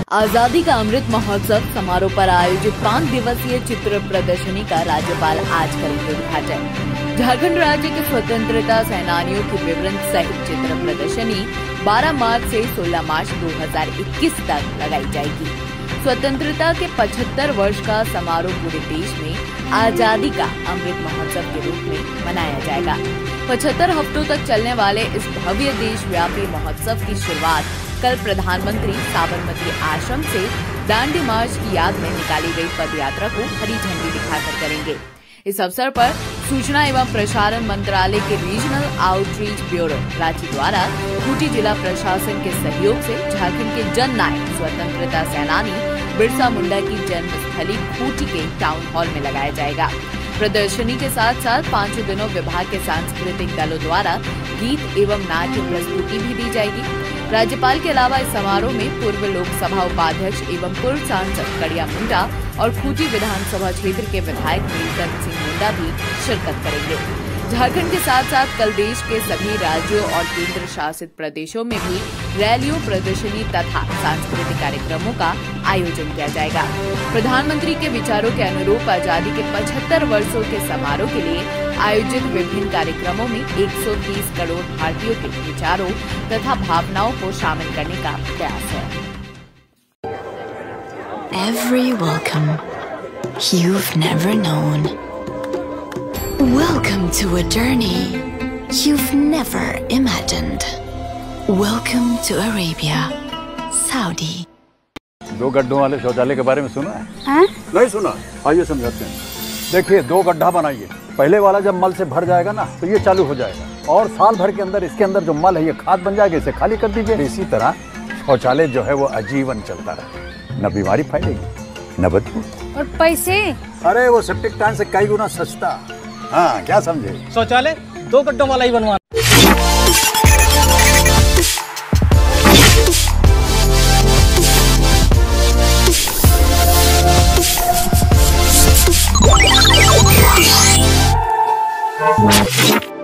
आजादी का अमृत महोत्सव समारोह पर आयोजित 5 दिवसीय चित्र प्रदर्शनी का राज्यपाल आज करेंगे उद्घाटन। झारखंड राज्य के स्वतंत्रता सेनानियों की विवरण सहित चित्र प्रदर्शनी 12 मार्च से 16 मार्च 2021 तक लगाई जाएगी। स्वतंत्रता के 75 वर्ष का समारोह पूरे देश में आजादी का अमृत महोत्सव के रूप में मनाया जाएगा। 75 हफ्तों तक चलने वाले इस भव्य देशव्यापी महोत्सव की शुरुआत कल प्रधानमंत्री साबरमती आश्रम से दांडी मार्च की याद में निकाली गई पदयात्रा को हरी झंडी दिखाकर करेंगे। इस अवसर पर सूचना एवं प्रसारण मंत्रालय के रीजनल आउटरीच ब्यूरो रांची द्वारा खूंटी जिला प्रशासन के सहयोग से झारखंड के जन नायक स्वतंत्रता सेनानी बिरसा मुंडा की जन्मस्थली खूंटी के टाउन हॉल में लगाया जाएगा। प्रदर्शनी के साथ साथ 5 दिनों विभाग के सांस्कृतिक दलों द्वारा गीत एवं नाट्य प्रस्तुति भी दी जाएगी। राज्यपाल के अलावा इस समारोह में पूर्व लोकसभा उपाध्यक्ष एवं पूर्व सांसद कड़िया मुंडा और खूंटी विधानसभा क्षेत्र के विधायक नीलकंठ सिंह मुंडा भी शिरकत करेंगे। झारखंड के साथ साथ कल देश के सभी राज्यों और केंद्र शासित प्रदेशों में भी रैलियों, प्रदर्शनी तथा सांस्कृतिक कार्यक्रमों का आयोजन किया जाएगा। प्रधानमंत्री के विचारों के अनुरूप आजादी के 75 वर्षों के समारोह के लिए आयोजित विभिन्न कार्यक्रमों में 130 करोड़ भारतीयों के विचारों तथा भावनाओं को शामिल करने का प्रयास है। Every welcome you've never known. Welcome to a journey you've never imagined. Welcome to Arabia, Saudi. 2 गड्ढों वाले शौचालय के बारे में सुना है? नहीं सुना? आइए समझाते हैं। देखिए, 2 गड्ढा बनाइए। पहले वाला जब मल से भर जाएगा ना तो ये चालू हो जाएगा और साल भर के अंदर इसके अंदर जो मल है ये खाद बन जाएगा, इसे खाली कर दीजिए। इसी तरह शौचालय जो है वो आजीवन चलता रहे, न बीमारी फैलेगी न बदबू। और पैसे? अरे वो सेप्टिक टैंक से कई गुना सस्ता। हाँ, क्या समझे? शौचालय 2 गड्ढों वाला ही बनवाना। What?